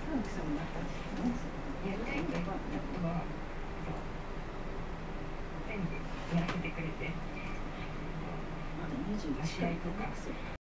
船木さんもやったんですよね。 やりたいとは全部やらせてくれて、 まだ21 試合とか。